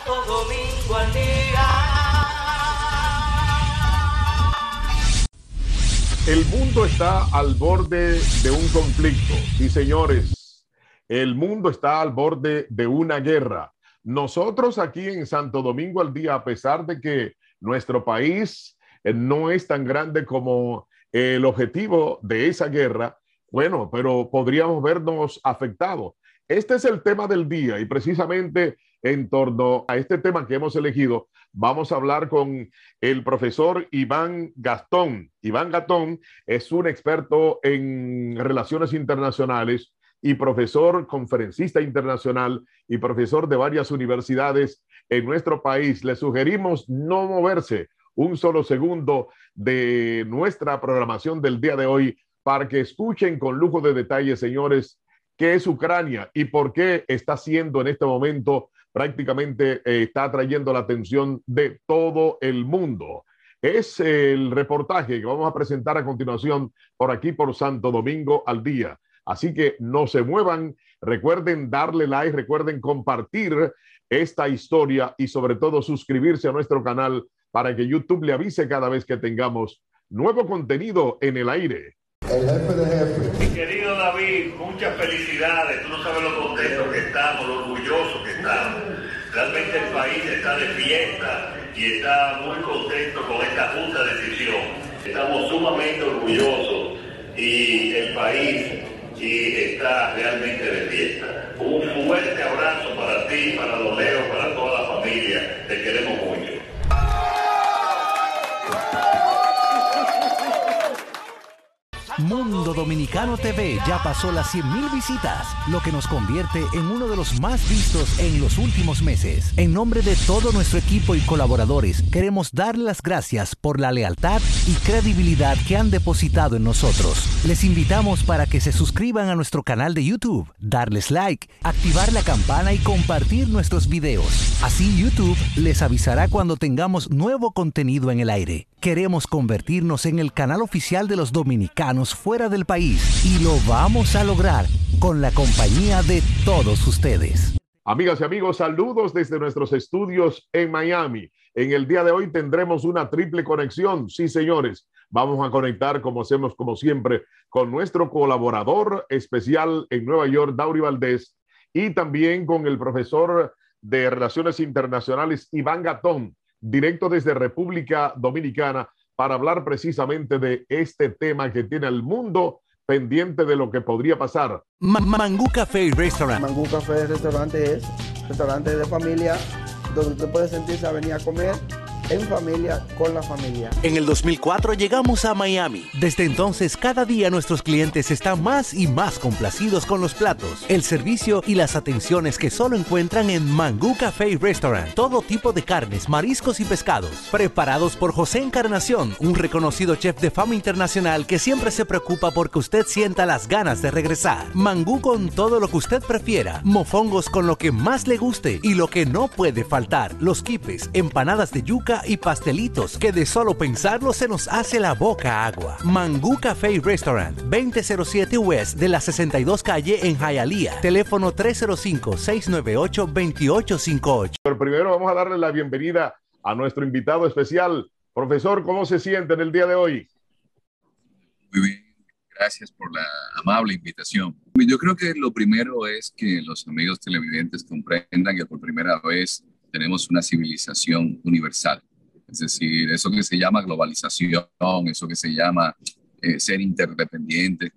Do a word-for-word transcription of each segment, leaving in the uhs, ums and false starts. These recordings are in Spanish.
Domingo al día. El mundo está al borde de un conflicto. Y señores, el mundo está al borde de una guerra. Nosotros aquí en Santo Domingo al Día, a pesar de que nuestro país eh, no es tan grande como eh, el objetivo de esa guerra, bueno, pero podríamos vernos afectados. Este es el tema del día y precisamente en torno a este tema que hemos elegido, vamos a hablar con el profesor Iván Gastón. Iván Gastón es un experto en relaciones internacionales y profesor conferencista internacional y profesor de varias universidades en nuestro país. Le sugerimos no moverse un solo segundo de nuestra programación del día de hoy para que escuchen con lujo de detalles, señores, qué es Ucrania y por qué está siendo en este momento prácticamente eh, está atrayendo la atención de todo el mundo. Es el reportaje que vamos a presentar a continuación por aquí por Santo Domingo al Día. Así que no se muevan, recuerden darle like, recuerden compartir esta historia y sobre todo suscribirse a nuestro canal para que YouTube le avise cada vez que tengamos nuevo contenido en el aire. El jefe de jefe. Mi querido David, muchas felicidades. Tú no sabes lo contentos que estamos, lo orgullosos que estamos. Realmente el país está de fiesta y está muy contento con esta justa decisión. Estamos sumamente orgullosos y el país y está realmente de fiesta. Un fuerte abrazo para ti, para Don Leo, para toda la familia. Te queremos mucho. Mundo Dominicano T V ya pasó las cien mil visitas, lo que nos convierte en uno de los más vistos en los últimos meses. En nombre de todo nuestro equipo y colaboradores, queremos darle las gracias por la lealtad y credibilidad que han depositado en nosotros. Les invitamos para que se suscriban a nuestro canal de YouTube, darles like, activar la campana y compartir nuestros videos. Así YouTube les avisará cuando tengamos nuevo contenido en el aire. Queremos convertirnos en el canal oficial de los dominicanos fuera del país y lo vamos a lograr con la compañía de todos ustedes. Amigas y amigos, saludos desde nuestros estudios en Miami. En el día de hoy tendremos una triple conexión. Sí, señores, vamos a conectar como hacemos como siempre con nuestro colaborador especial en Nueva York, Dauri Valdés, y también con el profesor de Relaciones Internacionales, Iván Gastón, directo desde República Dominicana, para hablar precisamente de este tema que tiene al mundo pendiente de lo que podría pasar. Ma Mangú Café y Restaurant. Mangú Café Restaurante es restaurante de familia donde usted puede sentirse a venir a comer en familia, con la familia. En el dos mil cuatro llegamos a Miami. Desde entonces, cada día nuestros clientes están más y más complacidos con los platos, el servicio y las atenciones que solo encuentran en Mangú Café y Restaurant. Todo tipo de carnes, mariscos y pescados, preparados por José Encarnación, un reconocido chef de fama internacional que siempre se preocupa porque usted sienta las ganas de regresar. Mangú con todo lo que usted prefiera, mofongos con lo que más le guste y lo que no puede faltar, los quipes, empanadas de yuca y pastelitos que de solo pensarlo se nos hace la boca agua. Mangú Café y Restaurant, veinte cero siete West de la sesenta y dos calle en Hialeah. Teléfono tres cero cinco, seis nueve ocho, dos ocho cinco ocho. Pero primero vamos a darle la bienvenida a nuestro invitado especial. Profesor, ¿cómo se siente en el día de hoy? Muy bien, gracias por la amable invitación. Yo creo que lo primero es que los amigos televidentes comprendan que por primera vez tenemos una civilización universal. Es decir, eso que se llama globalización, eso que se llama eh, ser interdependiente,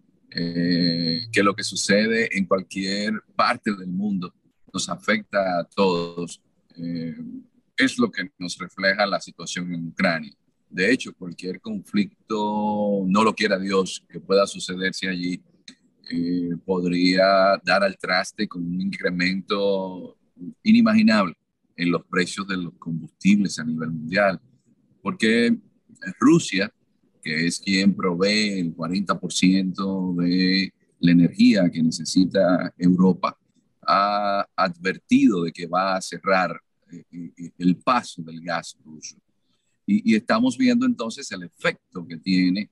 eh, que lo que sucede en cualquier parte del mundo nos afecta a todos, eh, es lo que nos refleja la situación en Ucrania. De hecho, cualquier conflicto, no lo quiera Dios, que pueda sucederse allí, eh, podría dar al traste con un incremento inimaginable en los precios de los combustibles a nivel mundial, porque Rusia, que es quien provee el cuarenta por ciento de la energía que necesita Europa, ha advertido de que va a cerrar el paso del gas ruso. Y, y estamos viendo entonces el efecto que tiene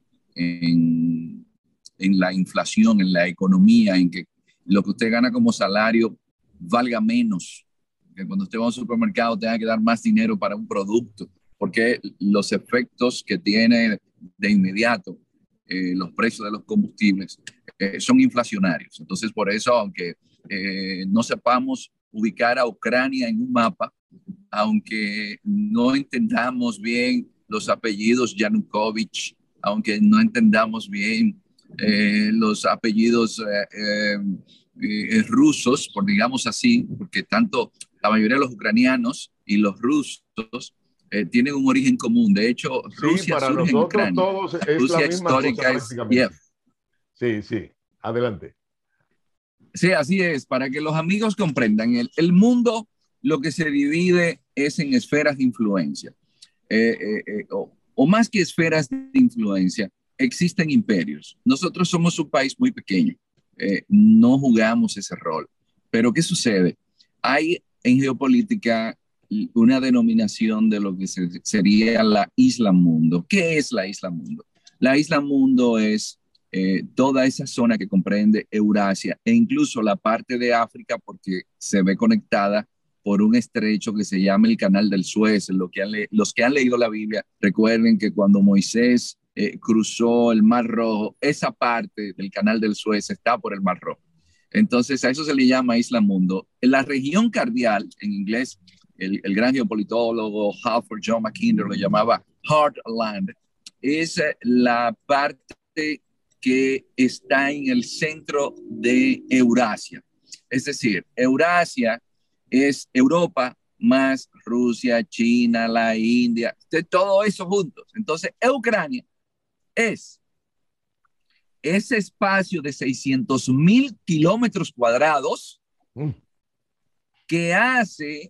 en, en la inflación, en la economía, en que lo que usted gana como salario valga menos que cuando usted va a un supermercado tenga que dar más dinero para un producto, porque los efectos que tiene de inmediato eh, los precios de los combustibles eh, son inflacionarios. Entonces, por eso, aunque eh, no sepamos ubicar a Ucrania en un mapa, aunque no entendamos bien los apellidos Yanukovych, aunque no entendamos bien eh, los apellidos eh, eh, rusos, por digamos así, porque tanto la mayoría de los ucranianos y los rusos eh, tienen un origen común. De hecho, Rusia sí, para surge en nosotros Ucrania. todos es Rusia la misma cosa histórica es prácticamente. Kiev. Sí, sí, adelante. Sí, así es, para que los amigos comprendan, el, el mundo lo que se divide es en esferas de influencia, eh, eh, eh, o, o más que esferas de influencia, existen imperios. Nosotros somos un país muy pequeño, eh, no jugamos ese rol, pero ¿qué sucede? Hay en geopolítica una denominación de lo que se, sería la isla mundo. ¿Qué es la isla mundo? La isla mundo es Eh, toda esa zona que comprende Eurasia e incluso la parte de África, porque se ve conectada por un estrecho que se llama el Canal del Suez. Lo que han los que han leído la Biblia recuerden que cuando Moisés eh, cruzó el Mar Rojo, esa parte del Canal del Suez está por el Mar Rojo. Entonces a eso se le llama Isla Mundo. En la región cardial, en inglés, el, el gran geopolitólogo Halford John Mackinder lo llamaba Heartland, es la parte que está en el centro de Eurasia. Es decir, Eurasia es Europa más Rusia, China, la India, de todo eso juntos. Entonces, Ucrania es ese espacio de seiscientos mil kilómetros cuadrados mm. que hace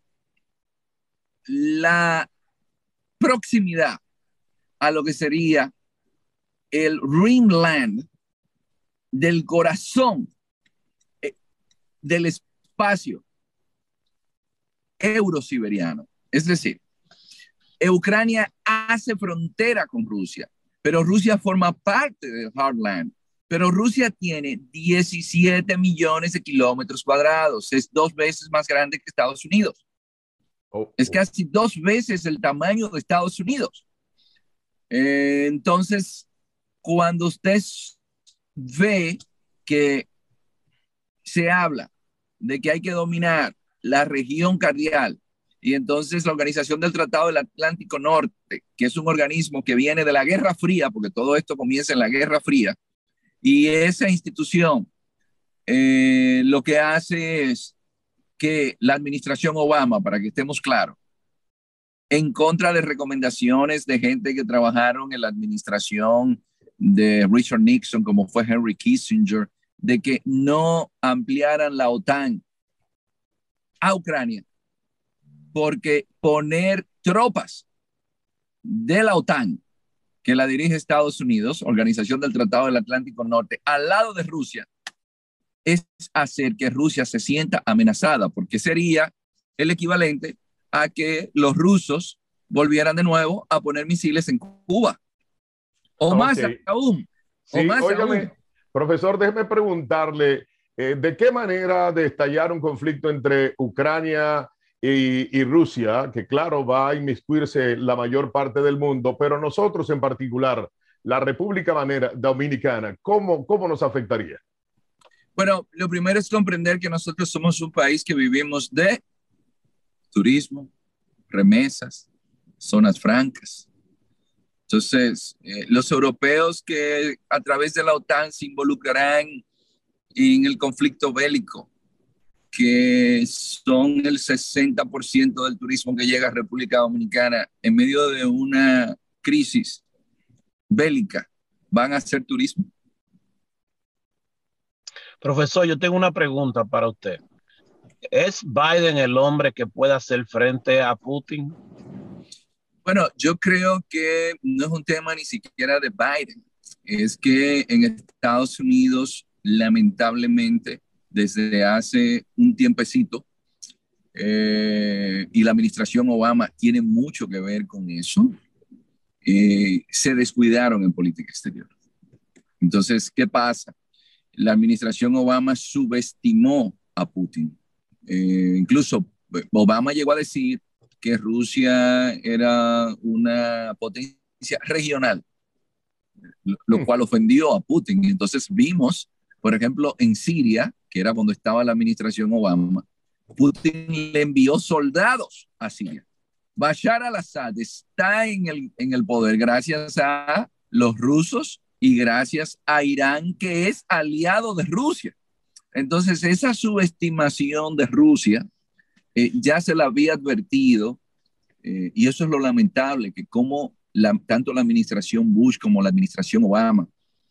la proximidad a lo que sería el Rimland del corazón eh, del espacio eurosiberiano. Es decir, Ucrania hace frontera con Rusia, pero Rusia forma parte del Heartland. Pero Rusia tiene diecisiete millones de kilómetros cuadrados. Es dos veces más grande que Estados Unidos. Oh, oh. Es casi dos veces el tamaño de Estados Unidos. Eh, entonces, cuando usted ve que se habla de que hay que dominar la región cardial y entonces la Organización del Tratado del Atlántico Norte, que es un organismo que viene de la Guerra Fría, porque todo esto comienza en la Guerra Fría, y esa institución eh, lo que hace es que la administración Obama, para que estemos claros, en contra de recomendaciones de gente que trabajaron en la administración de Richard Nixon, como fue Henry Kissinger, de que no ampliaran la OTAN a Ucrania, porque poner tropas de la OTAN, que la dirige Estados Unidos, Organización del Tratado del Atlántico Norte, al lado de Rusia, es hacer que Rusia se sienta amenazada, porque sería el equivalente a que los rusos volvieran de nuevo a poner misiles en Cuba. O okay. más aún. Sí, o más óigame, aún. Profesor, déjeme preguntarle, eh, ¿de qué manera de estallar un conflicto entre Ucrania y, y Rusia, que claro, va a inmiscuirse la mayor parte del mundo, pero nosotros en particular, la República Dominicana, ¿cómo, cómo nos afectaría? Bueno, lo primero es comprender que nosotros somos un país que vivimos de turismo, remesas, zonas francas. Entonces, eh, los europeos que a través de la OTAN se involucrarán en el conflicto bélico, que son el sesenta por ciento del turismo que llega a República Dominicana en medio de una crisis bélica, van a hacer turismo. Profesor, yo tengo una pregunta para usted. ¿Es Biden el hombre que puede hacer frente a Putin? Bueno, yo creo que no es un tema ni siquiera de Biden. Es que en Estados Unidos, lamentablemente, desde hace un tiempecito, eh, y la administración Obama tiene mucho que ver con eso, eh, se descuidaron en política exterior. Entonces, ¿qué pasa? La administración Obama subestimó a Putin. Eh, incluso Obama llegó a decir que Rusia era una potencia regional, lo cual ofendió a Putin. Entonces vimos, por ejemplo, en Siria, que era cuando estaba la administración Obama, Putin le envió soldados a Siria. Bashar al-Assad está en el, en el poder gracias a los rusos y gracias a Irán, que es aliado de Rusia. Entonces, esa subestimación de Rusia eh, ya se la había advertido, eh, y eso es lo lamentable, que como la, tanto la administración Bush como la administración Obama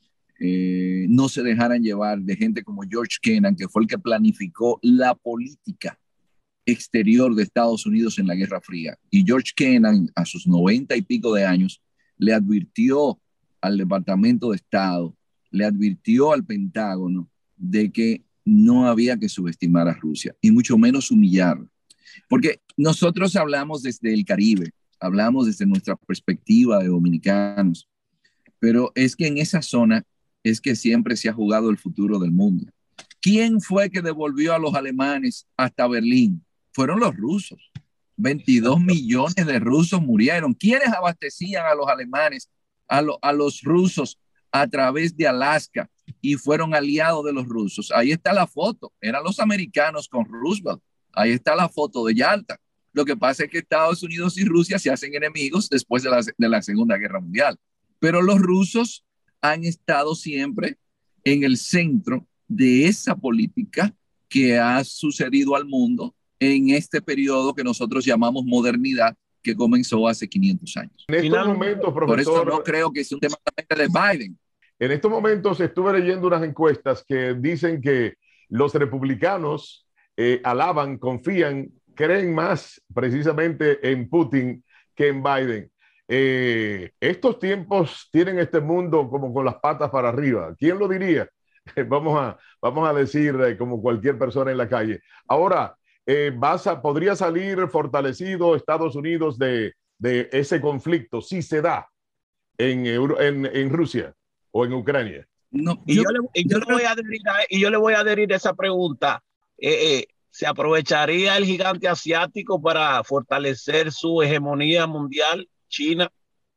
eh, no se dejaran llevar de gente como George Kennan, que fue el que planificó la política exterior de Estados Unidos en la Guerra Fría. Y George Kennan, a sus noventa y pico de años, le advirtió al Departamento de Estado, le advirtió al Pentágono de que no había que subestimar a Rusia y mucho menos humillarla. Porque nosotros hablamos desde el Caribe, hablamos desde nuestra perspectiva de dominicanos, pero es que en esa zona es que siempre se ha jugado el futuro del mundo. ¿Quién fue que devolvió a los alemanes hasta Berlín? Fueron los rusos. veintidós millones de rusos murieron. ¿Quiénes abastecían a los alemanes, a, lo, a los rusos a través de Alaska y fueron aliados de los rusos? Ahí está la foto. Eran los americanos con Roosevelt. Ahí está la foto de Yalta. Lo que pasa es que Estados Unidos y Rusia se hacen enemigos después de la, de la Segunda Guerra Mundial. Pero los rusos han estado siempre en el centro de esa política que ha sucedido al mundo en este periodo que nosotros llamamos modernidad, que comenzó hace quinientos años. En estos momentos, profesor, por eso no creo que es un tema de Biden. En estos momentos estuve leyendo unas encuestas que dicen que los republicanos eh, alaban, confían, creen más precisamente en Putin que en Biden. Eh, estos tiempos tienen este mundo como con las patas para arriba. ¿Quién lo diría? Vamos a, vamos a decir eh, como cualquier persona en la calle. Ahora, eh, vas a, ¿podría salir fortalecido Estados Unidos de, de ese conflicto si se da en, en, en Rusia o en Ucrania? No, y yo, yo, le, y yo, yo le voy a adherir a, y yo le voy a adherir a esa pregunta. Eh, eh, ¿Se aprovecharía el gigante asiático para fortalecer su hegemonía mundial, China?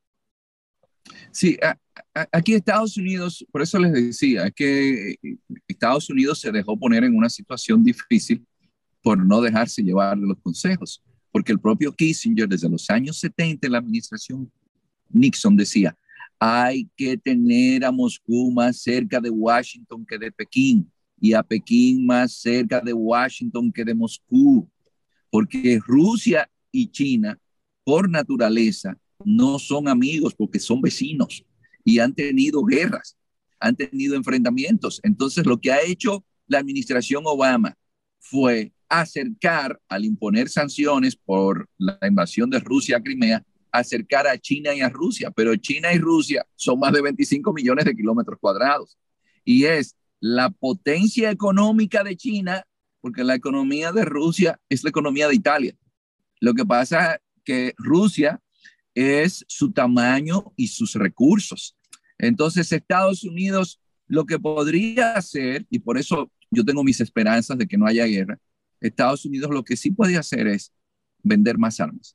Sí, a, a, aquí Estados Unidos, por eso les decía, que Estados Unidos se dejó poner en una situación difícil por no dejarse llevar de los consejos, porque el propio Kissinger desde los años setenta en la administración Nixon decía, hay que tener a Moscú más cerca de Washington que de Pekín, y a Pekín más cerca de Washington que de Moscú, porque Rusia y China, por naturaleza, no son amigos porque son vecinos y han tenido guerras, han tenido enfrentamientos. Entonces, lo que ha hecho la administración Obama fue acercar, al imponer sanciones por la invasión de Rusia a Crimea, acercar a China y a Rusia, pero China y Rusia son más de veinticinco millones de kilómetros cuadrados y es la potencia económica de China, porque la economía de Rusia es la economía de Italia. Lo que pasa es que Rusia es su tamaño y sus recursos. Entonces, Estados Unidos lo que podría hacer, y por eso yo tengo mis esperanzas de que no haya guerra, Estados Unidos lo que sí puede hacer es vender más armas.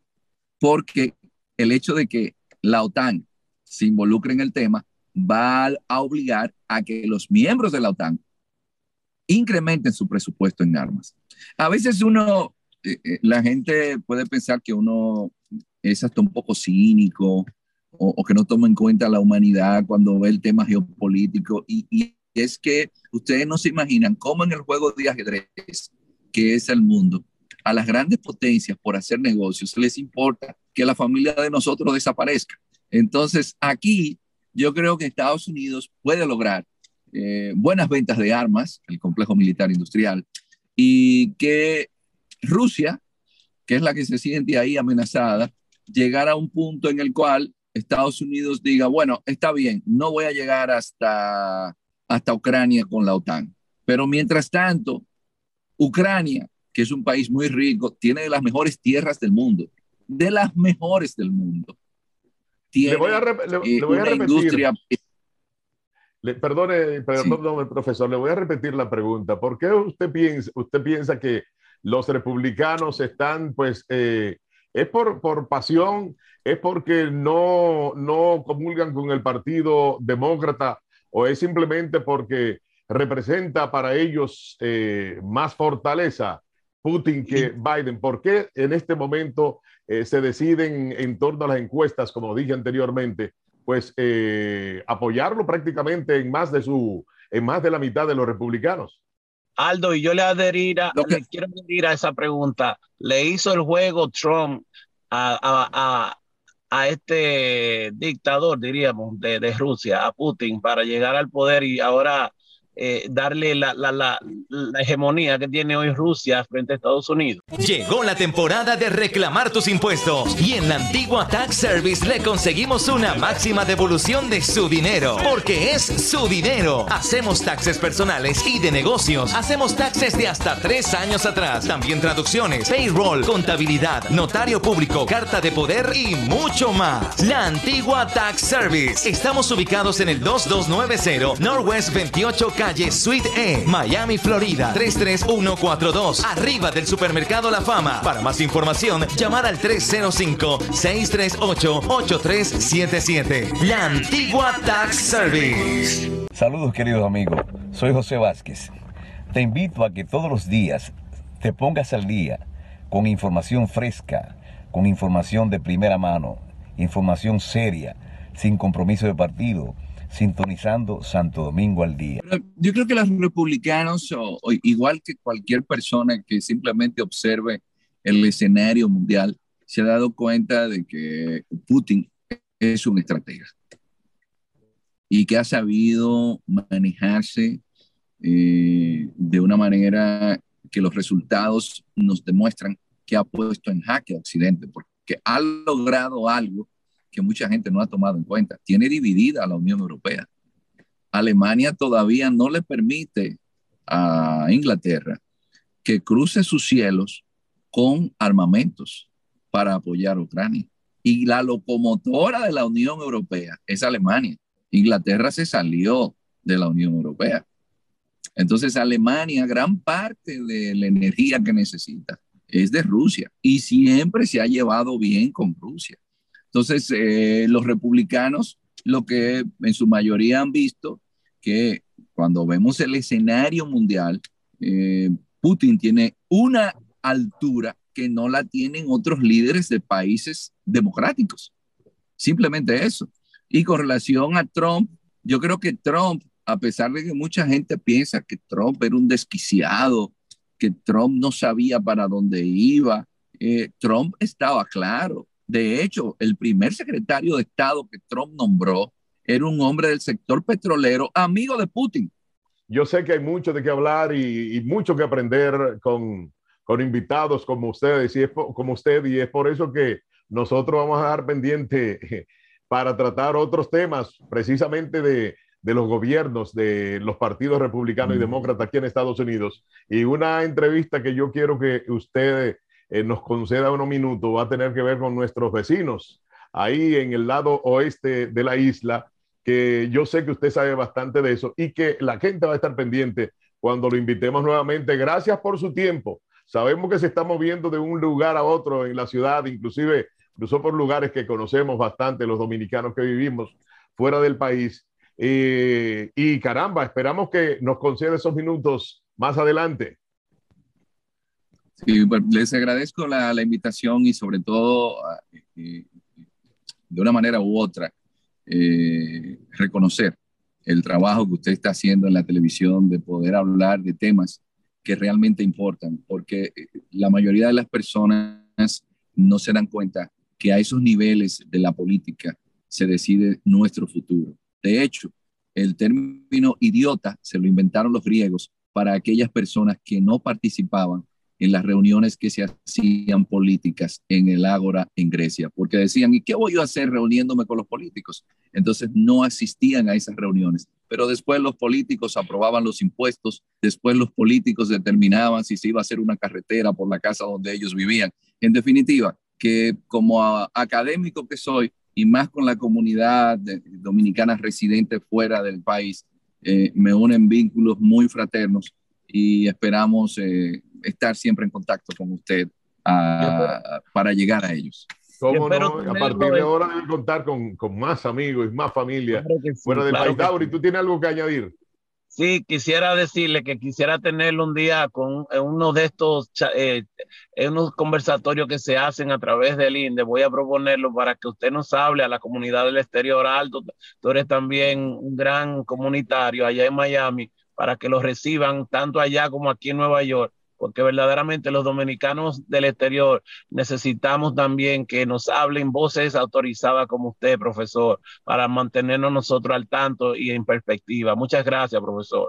Porque el hecho de que la OTAN se involucre en el tema va a obligar a que los miembros de la OTAN incrementen su presupuesto en armas. A veces uno, eh, la gente puede pensar que uno es hasta un poco cínico o, o que no toma en cuenta la humanidad cuando ve el tema geopolítico y, y es que ustedes no se imaginan cómo en el juego de ajedrez que es el mundo, a las grandes potencias por hacer negocios les importa que la familia de nosotros desaparezca. Entonces aquí yo creo que Estados Unidos puede lograr eh, buenas ventas de armas, el complejo militar industrial, y que Rusia, que es la que se siente ahí amenazada, llegar a un punto en el cual Estados Unidos diga, bueno, está bien, no voy a llegar hasta, hasta Ucrania con la OTAN. Pero mientras tanto, Ucrania, que es un país muy rico, tiene de las mejores tierras del mundo, de las mejores del mundo. Tiene, le voy a, rep le, eh, le voy a repetir. Industria... Le, perdone, perdone sí. profesor, le voy a repetir la pregunta. ¿Por qué usted piensa, usted piensa que los republicanos están, pues, eh, es por, por pasión, es porque no, no comulgan con el Partido Demócrata, o es simplemente porque representa para ellos eh, más fortaleza Putin que Biden. ¿Por qué en este momento eh, se deciden en torno a las encuestas, como dije anteriormente, pues eh, apoyarlo prácticamente en más de su, en más de la mitad de los republicanos? Aldo, y yo le, adherir a, Lo que- le quiero adherir a esa pregunta. ¿Le hizo el juego Trump a, a, a, a este dictador, diríamos, de, de Rusia, a Putin, para llegar al poder y ahora eh, darle la, la, la, la hegemonía que tiene hoy Rusia frente a Estados Unidos? Llegó la temporada de reclamar tus impuestos y en la Antigua Tax Service le conseguimos una máxima devolución de su dinero, porque es su dinero. Hacemos taxes personales y de negocios. Hacemos taxes de hasta tres años atrás. También traducciones, payroll, contabilidad, notario público, carta de poder y mucho más. La Antigua Tax Service. Estamos ubicados en el dos dos nueve cero Northwest veintiocho Calle Suite E, Miami, Florida tres tres uno cuatro dos, arriba del supermercado La Fama. Para más información, llamar al tres cero cinco, seis tres ocho, ocho tres siete siete. La Antigua Tax Service. Saludos, queridos amigos. Soy José Vázquez. Te invito a que todos los días te pongas al día con información fresca, con información de primera mano, información seria, sin compromiso de partido, sintonizando Santo Domingo al día. Yo creo que los republicanos, o, o igual que cualquier persona que simplemente observe el escenario mundial, se ha dado cuenta de que Putin es un estratega y que ha sabido manejarse eh, de una manera que los resultados nos demuestran que ha puesto en jaque a Occidente, porque ha logrado algo que mucha gente no ha tomado en cuenta. Tiene dividida a la Unión Europea. Alemania todavía no le permite a Inglaterra que cruce sus cielos con armamentos para apoyar a Ucrania. Y la locomotora de la Unión Europea es Alemania. Inglaterra se salió de la Unión Europea. Entonces, Alemania, gran parte de la energía que necesita es de Rusia y siempre se ha llevado bien con Rusia. Entonces, eh, los republicanos, lo que en su mayoría han visto, que cuando vemos el escenario mundial, eh, Putin tiene una altura que no la tienen otros líderes de países democráticos. Simplemente eso. Y con relación a Trump, yo creo que Trump, a pesar de que mucha gente piensa que Trump era un desquiciado, que Trump no sabía para dónde iba, eh, Trump estaba claro. De hecho, el primer secretario de Estado que Trump nombró era un hombre del sector petrolero, amigo de Putin. Yo sé que hay mucho de qué hablar y, y mucho que aprender con, con invitados como ustedes, y es por, como usted, y es por eso que nosotros vamos a dar pendiente para tratar otros temas, precisamente de, de los gobiernos, de los partidos republicanos y demócratas aquí en Estados Unidos. Y una entrevista que yo quiero que usted eh, nos conceda unos minutos va a tener que ver con nuestros vecinos, ahí en el lado oeste de la isla, que yo sé que usted sabe bastante de eso y que la gente va a estar pendiente cuando lo invitemos nuevamente. Gracias por su tiempo. Sabemos que se está moviendo de un lugar a otro en la ciudad, inclusive incluso por lugares que conocemos bastante los dominicanos que vivimos fuera del país. Eh, y caramba, esperamos que nos conceda esos minutos más adelante. Sí, pues, les agradezco la, la invitación y sobre todo eh, de una manera u otra eh, reconocer el trabajo que usted está haciendo en la televisión de poder hablar de temas que realmente importan, porque la mayoría de las personas no se dan cuenta que a esos niveles de la política se decide nuestro futuro. De hecho, el término idiota se lo inventaron los griegos para aquellas personas que no participaban en las reuniones que se hacían políticas en el Ágora en Grecia, porque decían, ¿y qué voy yo a hacer reuniéndome con los políticos? Entonces no asistían a esas reuniones, pero después los políticos aprobaban los impuestos, después los políticos determinaban si se iba a hacer una carretera por la casa donde ellos vivían. En definitiva, que como a, académico que soy, y más con la comunidad de, dominicana residente fuera del país, eh, me unen vínculos muy fraternos y esperamos eh, estar siempre en contacto con usted uh, para llegar a ellos. ¿Cómo no? A partir de ahora deben contar con, con más amigos y más familia sí, fuera del país. Dauri, ¿tú tienes algo que añadir? Sí, quisiera decirle que quisiera tenerlo un día con uno de estos eh, unos conversatorios que se hacen a través del I N D E. Voy a proponerlo para que usted nos hable a la comunidad del exterior. Aldo, tú eres también un gran comunitario allá en Miami, para que los reciban tanto allá como aquí en Nueva York, porque verdaderamente los dominicanos del exterior necesitamos también que nos hablen voces autorizadas como usted, profesor, para mantenernos nosotros al tanto y en perspectiva. Muchas gracias, profesor.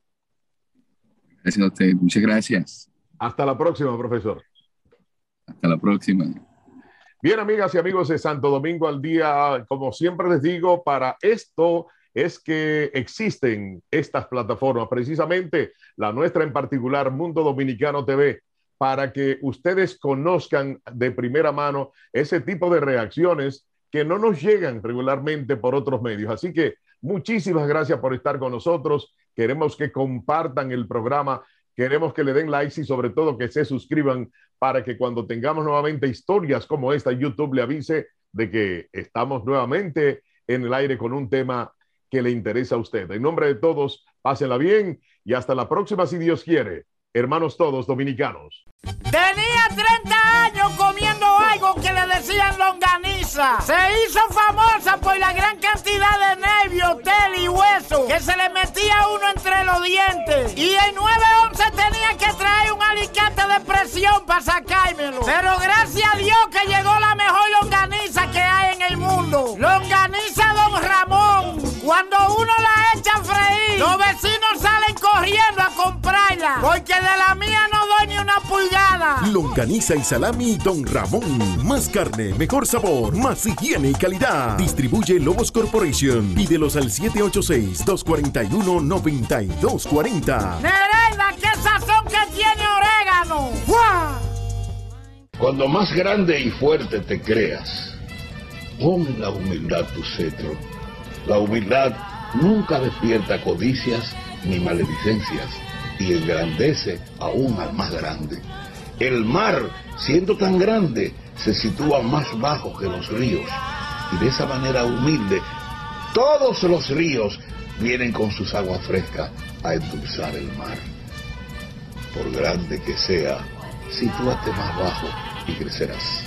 Gracias a usted, muchas gracias. Hasta la próxima, profesor. Hasta la próxima. Bien, amigas y amigos de Santo Domingo al Día, como siempre les digo, para esto es que existen estas plataformas, precisamente la nuestra en particular, Mundo Dominicano T V, para que ustedes conozcan de primera mano ese tipo de reacciones que no nos llegan regularmente por otros medios. Así que muchísimas gracias por estar con nosotros. Queremos que compartan el programa, queremos que le den likes y sobre todo que se suscriban para que cuando tengamos nuevamente historias como esta, YouTube le avise de que estamos nuevamente en el aire con un tema que le interesa a usted. En nombre de todos, pásenla bien y hasta la próxima si Dios quiere. Hermanos todos dominicanos. Tenía treinta años comiendo algo que le decían longaniza. Se hizo famosa por la gran cantidad de nervios, tel y hueso que se le metía uno entre los dientes. Y el nueve once tenía que traer un alicate de presión para sacármelo. Pero gracias a Dios que llegó la mejor longaniza que hay en el mundo. Longaniza Don Ramón. Cuando uno la echa a freír, los vecinos salen corriendo a comprarla, porque de la mía no doy ni una pulgada. Longaniza y salami Don Ramón. Más carne, mejor sabor, más higiene y calidad. Distribuye Lobos Corporation. Pídelos al siete ocho seis, dos cuatro uno, nueve dos cuatro cero. Nereida, qué sazón que tiene orégano. ¡Fua! Cuando más grande y fuerte te creas, pon la humildad tu cetro. La humildad nunca despierta codicias ni maledicencias y engrandece aún al más grande. El mar, siendo tan grande, se sitúa más bajo que los ríos, y de esa manera humilde, todos los ríos vienen con sus aguas frescas a endulzar el mar. Por grande que sea, sitúate más bajo y crecerás.